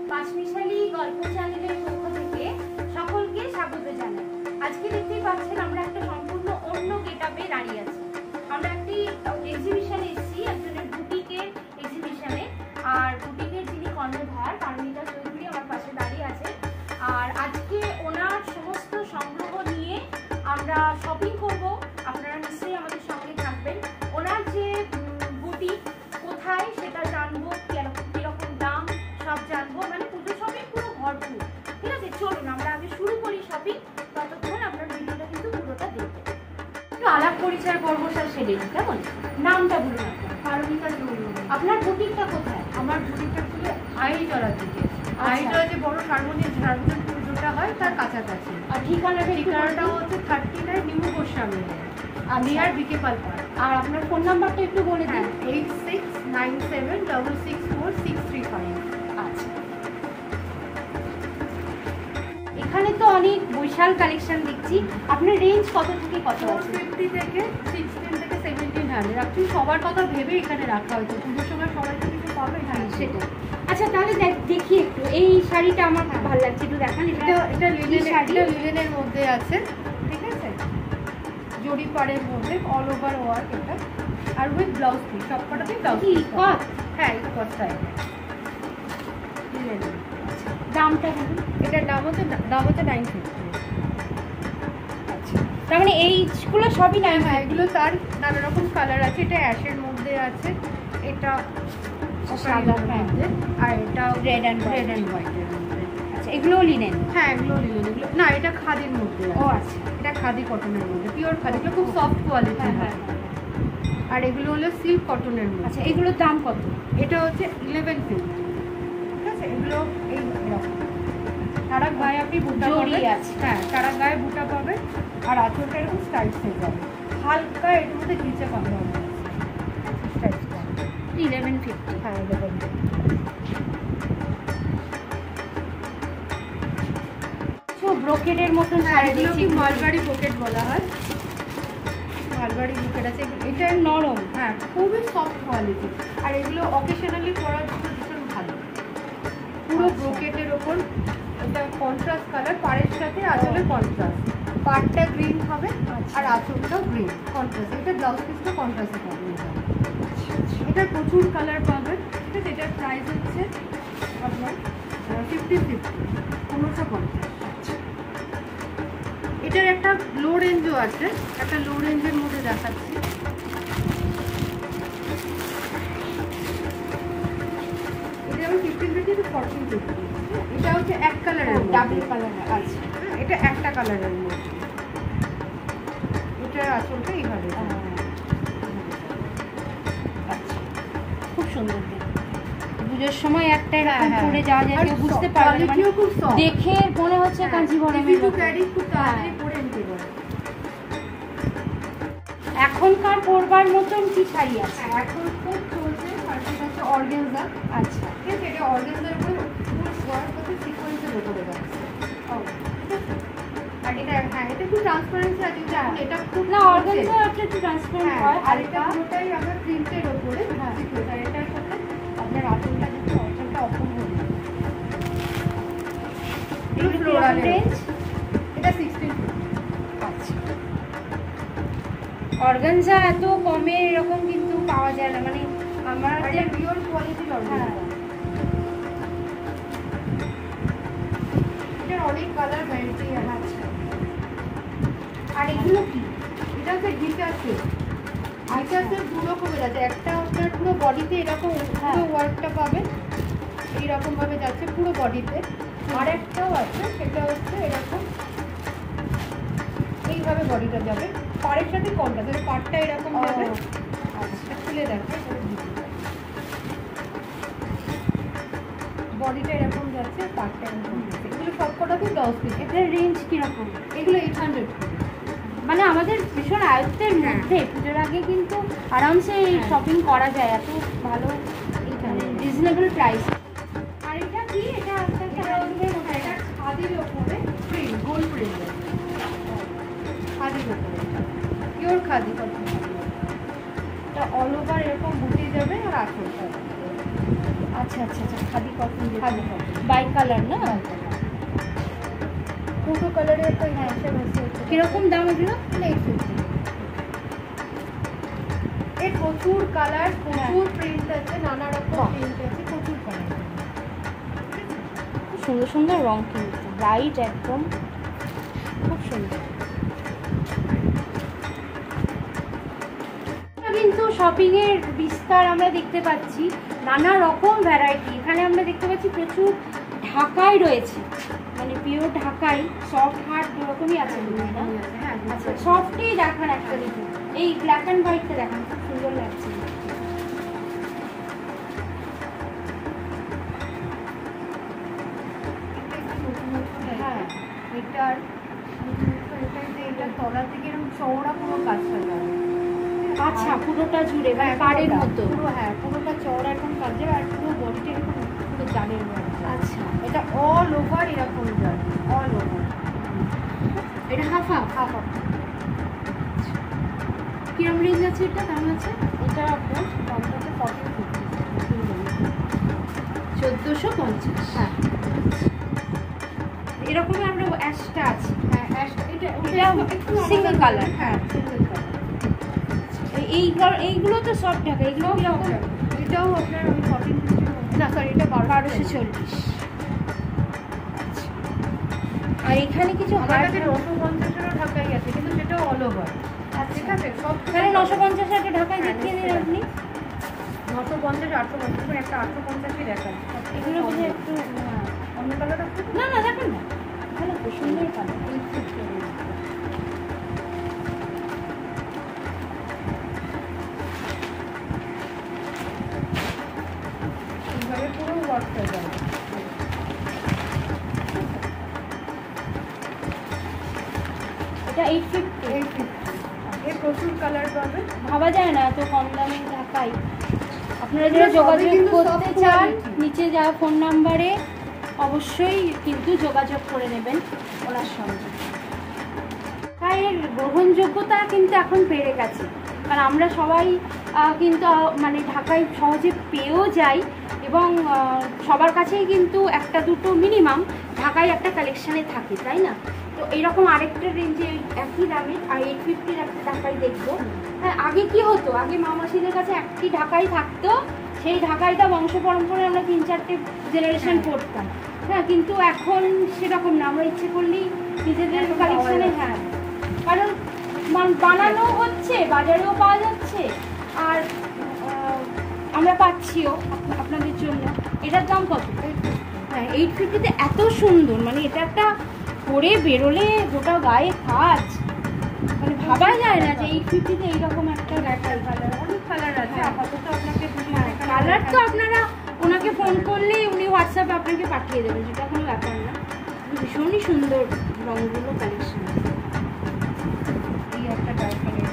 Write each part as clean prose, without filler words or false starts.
পাঁচমিশালি গল্প চ্যানেলের পক্ষ থেকে সকলকে স্বাগত জানাই। আজকে দেখতেই পাচ্ছেন আমরা একটা সম্পূর্ণ অন্য গেটআপে দাঁড়িয়ে আছি। আমরা একটি এক্সিবিশনে এসেছি, একজনের বুটিকের এক্সিবিশনে। আর বুটিকের যিনি কর্ণধার পারমিতা চৌধুরী আমার পাশে দাঁড়িয়ে আছে। আর আজকে ওনার সমস্ত সংগ্রহ নিয়ে আমরা শপিং করব। আপনারা নিশ্চয়ই আমাদের সঙ্গে থাকবেন। ওনার যে বুটিক কোথায় সেটা জানবো, কিরকম দাম সব জানবো, মানে পুজো শপিং পুরো ভরপুর। ঠিক আছে, চলুন আমরা আগে শুরু করি শপিং। ততক্ষণ আপনার ভিডিওটা কিন্তু পুরোটা দেখবেন। একটু আলাপ পরিচয় করবো স্যার, সেটাই কেমন? নামটা বলুন আপনার। পারমিতা চৌধুরী। আপনার বুটিকটা কোথায়? আমার বুটিকটা ছিল আইজলার দিকে। আইজলা যে বড় সার্বজনীন পুজোটা হয় তার কাছাকাছি। আর ঠিকানাটা হচ্ছে 39 nimugoswami নিয়ার বিকে পার্ক। আর আপনার ফোন নাম্বারটা একটু বলে দিন। 8697664635। আচ্ছা, এখানে তো অনেক বৈশাল কালেকশন দেখছি। আপনার রেঞ্জ কত থেকে কত আছে? 450 থেকে 16 থেকে 1700। অ্যাকচুয়ালি সবার কথা ভেবে এখানে রাখা হয়েছে, পুজোর সময় সবাই তো কিছু পাবে। হ্যাঁ, সেটা। আচ্ছা, তাহলে দেখি একটু এই শাড়িটা আমার খুব ভালো লাগছে, একটু দেখান। এটা লিনেনের মধ্যে আছে, ঠিক আছে, জরি পাড়ের মধ্যে অল ওভার ওয়ার্ক এটা, আর উইথ ব্লাউজ পিস। সবকটাতেই ব্লাউজ পিস। হ্যাঁ, এই কস্টাই লিনেন। দামটা বলুন। এটার দাম হচ্ছে 950। আচ্ছা, তার মানে এইগুলো সবই না? হ্যাঁ, এগুলো তার নানা রকম কালার আছে। এটা অ্যাশের মধ্যে আছে, এটা সাদা মধ্যে, আর এটা রেড অ্যান্ড হোয়াইটের মধ্যে। আচ্ছা, এগুলোও লিনেন? হ্যাঁ, এগুলো লিনেন। এগুলো না, এটা খাদির মধ্যে। ও আচ্ছা, এটা খাদি কটনের মধ্যে, পিওর খাদি। এগুলো খুব সফট কোয়ালিটি। হ্যাঁ। আর এগুলো হলো সিল্ক কটনের মধ্যে। আচ্ছা, এগুলোর দাম কত? এটা হচ্ছে 1150। ঠিক আছে, এগুলো এইরকম সারা গায়ে আপনি বুটা পাবেন। আছে। হ্যাঁ, সারা গায়ে বুটা পাবেন, আর আঁচলটা এরকম স্টাইট হয়ে যাবে। হালকা এর মধ্যে ঘিচে বাঁধা হবে, স্টাইট 1150। হ্যাঁ, 1150। ব্রোকেডের মতন এগুলো কি মালবাড়ি ব্রোকেড বলা হয়। মালবাড়ি ব্রোকেড আছে। এটা নরম, হ্যাঁ, খুবই সফট কোয়ালিটি। আর এগুলো অকেশনালি পরার জন্য ভীষণ ভালো। পুরো ব্রোকেটের ওপর এটা কন্ট্রাস্ট কালার, পাড়ের সাথে আঁচলের কন্ট্রাস্ট। পাড়টা গ্রিন হবে আর আঁচলটাও গ্রিন কন্ট্রাস্ট। এটা ব্লাউজ পিসটা কন্ট্রাস্টে পাবে। এটার প্রচুর কালার পাবেন। ঠিক আছে, এটার প্রাইস হচ্ছে আপনার 1550। এটার একটা লো রেঞ্জও আছে, একটা লো রেঞ্জের মধ্যে দেখাচ্ছি। এটা আমি 1550 to 1450। এটা হচ্ছে এক কালারের, ডাবল কালার আছে। এটা একটা কালারের মধ্যে। এটা আসলটা এইভাবে। আচ্ছা, খুব সুন্দর। পুজোর সময় একটা পরে যাওয়া যায়, কেউ বুঝতে পারবে না, দেখে মনে হচ্ছে কাঞ্জিভরমের মতো। খুব তাড়াতাড়ি পরে নিতে পারে। এখনকার পরবার মতন কি শাড়ি আছে? এখন খুব চলছে শাড়িটা হচ্ছে অর্গানজা। আচ্ছা, ঠিক আছে, এটা অর্গানজার উপর ফুল ওয়ার্ক হচ্ছে সিকোয়েন্সের উপরে যাচ্ছে। আর এটা হ্যাঁ, এটা খুব ট্রান্সপারেন্সি আছে। যেমন এটা খুব না, অর্গানজা একটু ট্রান্সপারেন্ট হয়, আর এটা পুরোটাই আমার প্রিন্টের উপরে। হ্যাঁ, আর এটার সাথে আপনার আঁচলটা যদি অপশনটা অপূর্ব। এগুলো ফ্লোরাল রেঞ্জ। এটা 1650। আচ্ছা, অর্গানজা এত কমে এরকম কিন্তু পাওয়া যায় না, মানে আমাদের পিওর কোয়ালিটির অর্গানজা। এটার অনেক কালার ভ্যারাইটি আছে। আর এগুলো কি? এটা হচ্ছে গিটাসে। গিটাসে দু রকমের আছে। একটা আপনার পুরো বডিতে এরকম পুরো ওয়ার্কটা পাবেন, এইরকম ভাবে যাচ্ছে পুরো বডিতে। আর একটাও আছে, সেটা হচ্ছে এরকম এইভাবে বডিটা যাবে, পাড়ের সাথে কন্ট্রাস্ট। পাড়টা এরকম যাবে। আচ্ছা, খুলে দেখো, বডিটা এরকম যাচ্ছে, পাড়টা এরকম যাচ্ছে। এগুলো সবকটাতে ব্লাউজ পিস। এটার রেঞ্জ কিরকম? এগুলো 800। মানে আমাদের ভীষণ আয়ত্তের মধ্যে পুজোর আগে কিন্তু আরামসে শপিং করা যায়, এত ভালো এখানে রিজনেবল প্রাইস। আর এটা কি? এটা এটা খাদির ওপরে প্রিন্ট, গোল প্রিন্ট। খাদির ওপরে পিওর খাদি কটন। এটা অল ওভার এরকম বুটি যাবে আর আঁচলটা। আচ্ছা আচ্ছা আচ্ছা, khadi cotton. Khadi bi colour না, দুটো কালারের একটা হিসেব আছে। কিরকম দাম এগুলো? 850। এর প্রচুর কালার, প্রচুর প্রিন্ট আছে, নানা রকম প্রিন্ট আছে, প্রচুর কালার। খুব সুন্দর সুন্দর রং কিন্তু ব্রাইট একদম, খুব সুন্দর। কিন্তু শপিং এর বিস্তার আমরা দেখতে পাচ্ছি, নানা রকম ভ্যারাইটি। এখানে আমরা দেখতে পাচ্ছি প্রচুর ঢাকাই রয়েছে, মানে পিওর ঢাকাই, সফট হার্ড দুরকমই আছে। আচ্ছা সফটই দেখান একটা, দেখুন এই ব্ল্যাক অ্যান্ড হোয়াইটটা দেখান, খুব সুন্দর লাগছে। হ্যাঁ, এটার এটা তলা থেকে এরকম চওড়া পুরো কাজটা যায়। আচ্ছা পুরোটা জুড়ে মানে পাড়ের মতো? পুরো হ্যাঁ, পুরোটা চওড়া এরকম কাজে, আর পুরো বডিটা এরকম পুরো জালের মতো। আচ্ছা এটা অল ওভার এরকম যায়, অল ওভার। এটা হাফ হাফ হাফ হাফ। কিরম রেঞ্জ আছে এটা, দাম আছে? এটা আপনার দামটা হচ্ছে 1450। হ্যাঁ, এরকমই আমরা অ্যাশটা আছে। হ্যাঁ এটা সিঙ্গেল কালার। হ্যাঁ, সিঙ্গেল কালার। এইগুলো তো সব ঢাকা, এগুলো কিরকম? এটাও আপনার ওই 1450, না সরি এটা 1240। আর এখানে কিছু আমার কাছে 950-এরও ঢাকাই আছে, কিন্তু সেটাও অল ওভার। ঠিক আছে, সব তাহলে 950 একটা ঢাকায় দেখিয়ে দিন আপনি। 950, 850, একটা 850-ই দেখান। এগুলো বোধহয় একটু অন্য কালার আছে? না না দেখেন না, ভালো তো সুন্দর কালার। এইভাবে পুরো ওয়ার্কটা যাবে। এটা 850। এর প্রচুর কালার পাবে। ভাবা যায় না এত কম দামে ঢাকাই। আপনারা যারা যোগাযোগ করতে চান, নিচে যাওয়া ফোন নাম্বারে অবশ্যই কিন্তু যোগাযোগ করে নেবেন ওনার সঙ্গে। এর গ্রহণযোগ্যতা কিন্তু এখন বেড়ে গেছে, কারণ আমরা সবাই কিন্তু মানে ঢাকায় সহজে পেয়েও যাই, এবং সবার কাছেই কিন্তু একটা দুটো মিনিমাম ঢাকায় একটা কালেকশানে থাকে, তাই না? তো এইরকম আরেকটা রেঞ্জে একই দামে আর 850-র একটা ঢাকাই দেখবো। হ্যাঁ, আগে কি হতো, আগে মামাসিদের কাছে একটি ঢাকাই থাকতো, সেই ঢাকাইটা বংশ পরম্পরায় আমরা 3-4টে জেনারেশন পড়তাম। হ্যাঁ, কিন্তু এখন সেরকম না, আমরা ইচ্ছে করলেই নিজেদের কালেকশানে, হ্যাঁ, কারণ বানানো হচ্ছে, বাজারেও পাওয়া যাচ্ছে, আর আমরা পাচ্ছিও আপনাদের জন্য। এটার দাম কত? হ্যাঁ, 850-তে এত সুন্দর, মানে এটা একটা পরে বেরোলে গোটা গায়ে কাজ, মানে ভাবা যায় না যে 850-তে এইরকম একটা ঢাকাই। কালার অনেক কালার আছে, আপাতত আপনাকে কালার তো আপনারা ওনাকে ফোন করলে উনি হোয়াটসঅ্যাপে আপনাকে পাঠিয়ে দেবেন, যেটা কোনো ব্যাপার না। ভীষণই সুন্দর রঙগুলো, কালেকশন। এই একটা ডার্ক কালার,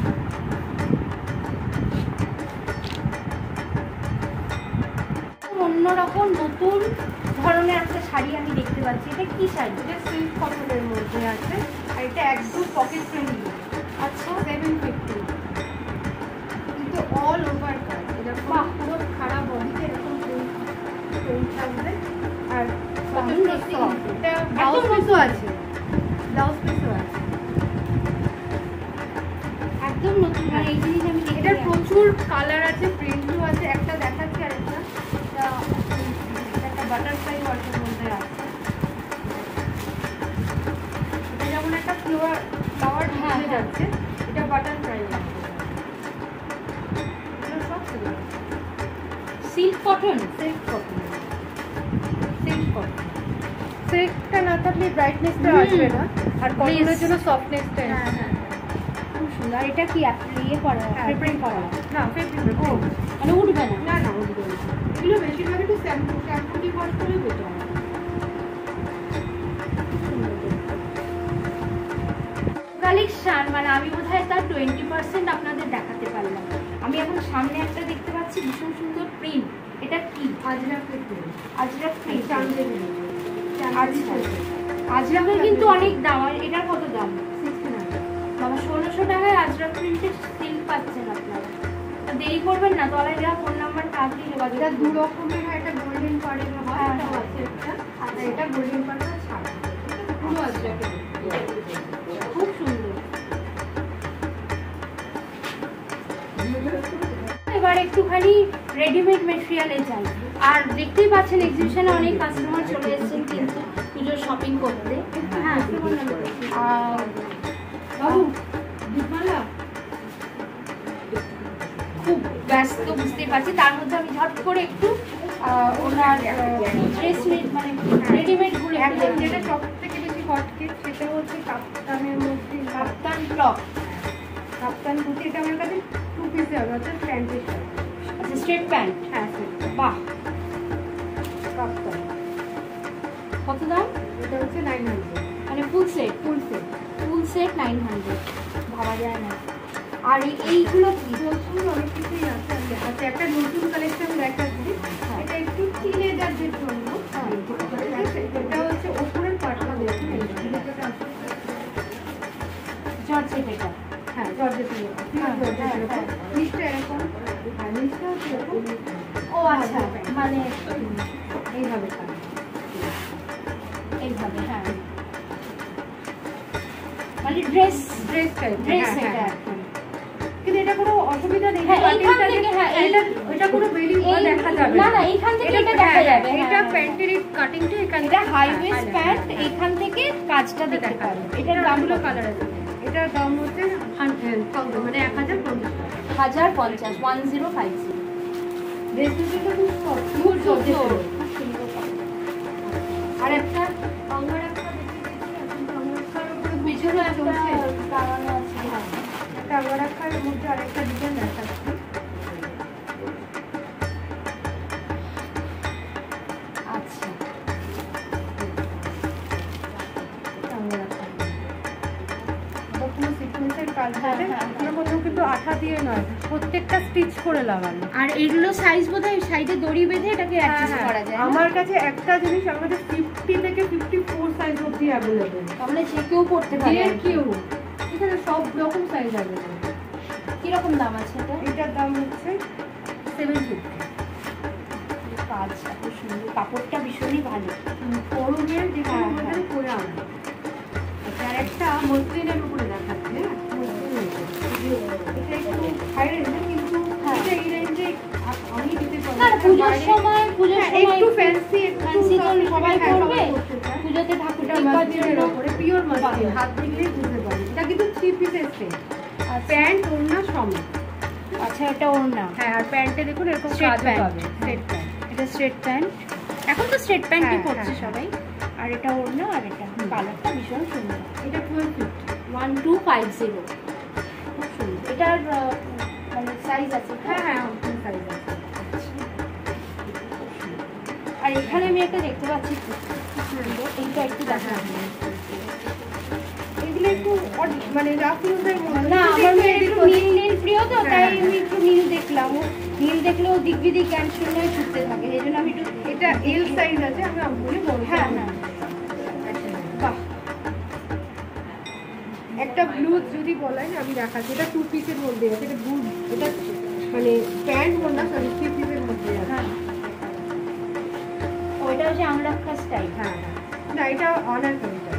অন্যরকম নতুন ধরনের একটা শাড়ি আমি দেখতে পাচ্ছি। এটা কি শাড়ি? এটা সিল্ক কটনের মধ্যে আছে, আর এটা একদম পকেট ফ্রেন্ডলি। আচ্ছা, 750, কিন্তু অল ওভার কাজ। এটা পুরো খারাপ বডিতে এরকম প্রিন্ট থাকবে, আর এটা ব্লাউজ পিসও আছে, ব্লাউজ পিসও আছে। একদম নতুন, মানে এই জিনিস আমি দেখি। এটার প্রচুর কালার আছে, প্রিন্টও আছে। একটা দেখাচ্ছি, আর একটা বাটারফ্লাই ওয়ার্কের মধ্যে আছে। এটা যেমন একটা ফ্লাওয়ার ঢুকে যাচ্ছে, এটা বাটারফ্লাই ওয়ার্ক। এগুলো সব silk cotton. Silk cotton, silk cotton. সিল্কটা না থাকলে ব্রাইটনেসটা আসবে না, আর কটনের জন্য সফটনেসটা আসবে। হ্যাঁ, খুব সুন্দর। এটা কি ইয়ে করা, প্রিন্ট করা না, ফেব্রিক মানে উঠবে না? না না, উঠবে না। এগুলো বেশিরভাগ একটু শ্যাম্পু দিয়ে ওয়াশ করে বেটার। কালেকশন মানে আমি বোধহয় তার 20% আপনাদের দেখাতে পারলাম। আমি এখন সামনে একটা দেখতে পাচ্ছি ভীষণ সুন্দর প্রিন্ট। এটা কি? আজরাক প্রিন্ট। আজরাক প্রিন্ট। আচ্ছা, আজরাকের কিন্তু অনেক দাম। আর এটার কত দাম? 1600। বাবা, 1600 টাকায় আজরাক প্রিন্টের সিল্ক পাচ্ছেন আপনারা। দেরি করবেন না, তলায় দেওয়া ফোন নাম্বারটা আপনি যোগাযোগ। এটা দু রকমের হয়, একটা গোল্ডেন পাড়ের হয়, গোল্ডেন পাড়টা ছাড়া পুরো আছে, খুব সুন্দর। এবার একটুখানি রেডিমেড মেটেরিয়ালে যাই। আর দেখতেই পাচ্ছেন এক্সিবিশনে অনেক কাস্টমার চলে এসেছেন কিন্তু পুজোর শপিং করতে। হ্যাঁ বাবু দীপমালা খুব ব্যস্ত বুঝতেই পারছি, তার মধ্যে আমি ঝট করে একটু ওনার ড্রেস মানে রেডিমেড গুলো যেটা সব থেকে বেশি হটকেক সেটা হচ্ছে কাপ্তানের মধ্যে কাপ্তান টপ, কাপ্তান কুর্তি। এটা আমার কাছে 2 পিসে হবে, অর্থাৎ প্যান্টের সাথে। আচ্ছা স্ট্রেট প্যান্ট। হ্যাঁ বাহ, কাপ্তান কত দাম? এটা হচ্ছে 900, মানে ফুল সেট 900, ভাবা যায় না। আর এইগুলো কি প্রচুর অনেক কিছুই আছে। আচ্ছা একটা নতুন কালেকশন দেখাচ্ছি, এটা একটু টিনেজারদের জন্য। এটা হচ্ছে ওপরের পার্টটা দেখুন, জর্জেট এটা। হ্যাঁ জর্জেটের নিচটা এরকম, আর নিচটা হচ্ছে এরকম। ও আচ্ছা, মানে এইভাবে এইভাবে। হ্যাঁ মানে ড্রেস টাইপ এটা। কিন্তু এটা কোনো অসুবিধা নেই। হ্যাঁ এইখান থেকে, হ্যাঁ এটা কোনো বেলি দেখা যাবে না, না এইখান থেকে এটা দেখা যাবে। এটা প্যান্টের কাটিংটা এখানে, এটা হাই ওয়েস্ট প্যান্ট, এইখান থেকে কাজটা দেখতে পারবে। এটার দামগুলো কালার আছে। এটার দাম হচ্ছে মানে 1050, 1050। ড্রেসগুলো খুব সুন্দর। আর একটা অঙ্গরাক্ষা পিছনে একটা দাঁড়ানো আছে। একটা অঙ্গরাক্ষার মধ্যে আরেকটা ডিজাইন দেখাচ্ছি। আচ্ছা পুরো সিকোয়েন্সের কাজ আছে, কিন্তু আঠা দিয়ে নয়, প্রত্যেকটা স্টিচ করে লাগানো। আর এগুলো সাইজ বোধহয় সাইডে দড়ি বেঁধে এটাকে অ্যাডজাস্ট করা যায়। আমার কাছে একটা জিনিস, আমার কাছে 50 থেকে 54 সাইজ অবধি অ্যাভেলেবল। তাহলে যে কেউ পড়তে পারে। কেউ এখানে সব রকম সাইজ অ্যাভেলেবল। কিরকম দাম আছে এটা? এটার দাম হচ্ছে 750। কাজ এত সুন্দর, কাপড়টা ভীষণই ভালো। গরমের যেখানে পরে আনবে। আর একটা মসলিনের উপরে দেখাচ্ছে, এটা একটু হাই রেঞ্জের, কিন্তু এই রেঞ্জে আমি দিতে পারবো না। পুজোর সময় একটু ফ্যান্সি তো সবাই করবে। পুজোতে ঠাকুরটা মাসলিনের উপরে পিওর মাসলিন, হাত দিলেই বুঝতে পারবে। এটা কিন্তু 3 পিসের সেট, আর প্যান্ট ওড়না সমেত। আচ্ছা এটা ওড়না। হ্যাঁ, আর প্যান্টে দেখুন এরকম কাজ পাবে, স্ট্রেট প্যান্ট। এটা স্ট্রেট প্যান্ট, এখন তো স্ট্রেট প্যান্টই পরছে সবাই। আর এটা ওড়না, আর এটা কালারটা ভীষণ সুন্দর। এটা 1250, 1250, খুব সুন্দর। এটার মানে সাইজ আছে? হ্যাঁ সাইজ আছে। আর এখানে আমি একটা দেখতে পাচ্ছি, এইটা একটু দেখা। এগুলো একটু মানে রাফ ইউজের মধ্যে। না, আমার মেয়ের একটু নীল প্রিয় তো, তাই আমি একটু নীল দেখলাম। নীল দেখলেও দিক বিদিক জ্ঞান শূন্য ছুটতে থাকে, এই জন্য আমি একটু। এটা এল সাইজ আছে, আমি বলি বড়। হ্যাঁ বাহ, একটা ব্লু যদি বলাই আমি দেখাচ্ছি। এটা 2 পিসের মধ্যে আছে। এটা ব্লু, এটা মানে প্যান্ট না, সরি 3 পিসের মধ্যে আছে। হ্যাঁ ওইটা হচ্ছে আংরাক্ষা স্টাইল। হ্যাঁ না, এটা অনার কবিতা।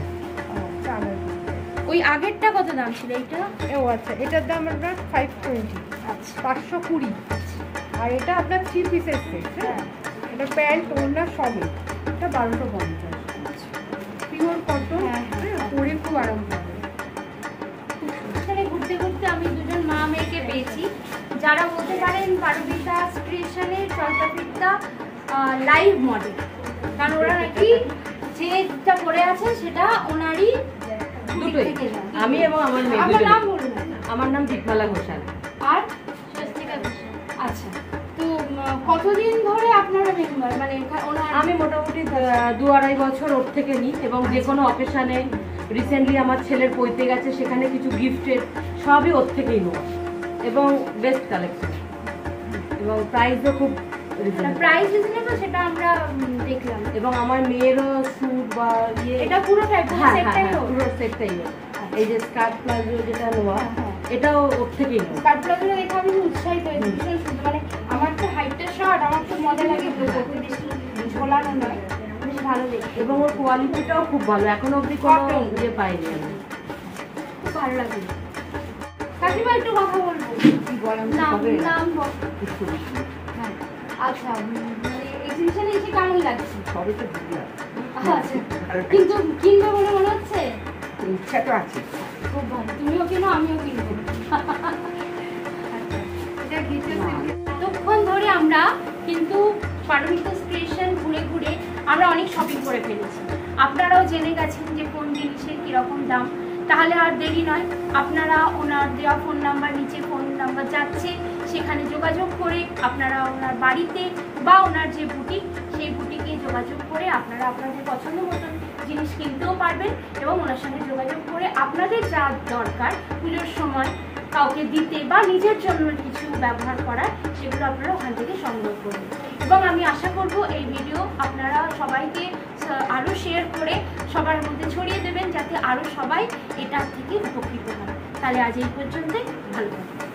ওই আগেরটা কত দাম ছিল? এইটা ও আচ্ছা, এটার দাম আপনার 520। আচ্ছা 520। আর এটা আপনার 3 পিসের সেট। হ্যাঁ, এটা প্যান্ট ওড়না সমেত। এটা 1250। পিওর কটন, পরে খুব আরাম পাবে। এখানে ঘুরতে ঘুরতে আমি দুজন মা মেয়েকে পেয়েছি, যারা বলতে পারেন পারমিতা স্টেশনের জলপাইগুড়িটা লাইভ মডেল। কারণ ওরা নাকি যেটা পরে আছে সেটা ওনারই দুটোই, আমি এবং আমার মেয়ে। আমার নাম বলুন। আমার নাম দীপমালা ঘোষাল। আর স্বস্তিকা ঘোষাল। আচ্ছা, তো কতদিন ধরে আপনারা মেম্বার? মানে আমি মোটামুটি 2-2.5 বছর ওর থেকে নিই, এবং যে কোনো অকেশানে, রিসেন্টলি আমার ছেলের পৈতে গেছে, সেখানে কিছু গিফটের সবই ওর থেকেই নেওয়া, এবং বেস্ট কালেকশন, এবং প্রাইসও খুব প্রাইস রিজনেবল, সেটা আমরা দেখলাম। এবং আমার মেয়েরও স্যুট বা এটা পুরোটাই পুরো সেটটাই। এই যে স্কার্ট প্লাজো যেটা নেওয়া, এটাও ওর থেকেই নেওয়া। স্কার্ট প্লাজো দেখে আমি উৎসাহিত হয়েছি, ভীষণ সুন্দর। মানে আমার তো হাইটটা শর্ট, আমার তো মজা লাগে করতে, বেশি ঝোলানো নয়, বেশ ভালো দেখতে এবং ওর কোয়ালিটিটাও খুব ভালো, এখনো অবধি কোনো ইয়ে পাইনি আমি। খুব ভালো লাগে। কাকিমা একটু কথা বলবো, কি বলেন নাম তবে নাম বল। হ্যাঁ, আচ্ছা মানে এক্সিবিশনে এসে কেমন লাগছে? সবই তো বুঝলাম, আচ্ছা, কিন্তু কিনবে বলে মনে হচ্ছে? ইচ্ছা তো আছে। খুব ভালো, তুমিও কিনো আমিও কিনবো। এটা ঘিচে এতক্ষণ ধরে আমরা কিন্তু পারমিতা স্টেশন ঘুরে ঘুরে আমরা অনেক শপিং করে ফেলেছি। আপনারাও জেনে গেছেন যে কোন জিনিসের কীরকম দাম। তাহলে আর দেরি নয়, আপনারা ওনার দেওয়া ফোন নাম্বার, নিচে ফোন নাম্বার যাচ্ছে, সেখানে যোগাযোগ করে আপনারা ওনার বাড়িতে বা ওনার যে বুটিক সেই বুটিকে যোগাযোগ করে আপনারা আপনাদের পছন্দ মতন জিনিস কিনতেও পারবেন এবং ওনার সঙ্গে যোগাযোগ করে আপনাদের যা দরকার পুজোর সময় কাউকে দিতে বা নিজের জন্য কিছু ব্যবহার করার, সেগুলো আপনারা ওখান থেকে সংগ্রহ করবেন। এবং আমি আশা করব এই ভিডিও আপনারা সবাইকে আরও শেয়ার করে সবার মধ্যে ছড়িয়ে দেবেন, যাতে আরও সবাই এটার থেকে উপকৃত হয়। তাহলে আজ এই পর্যন্তই, ভালো থাকবেন।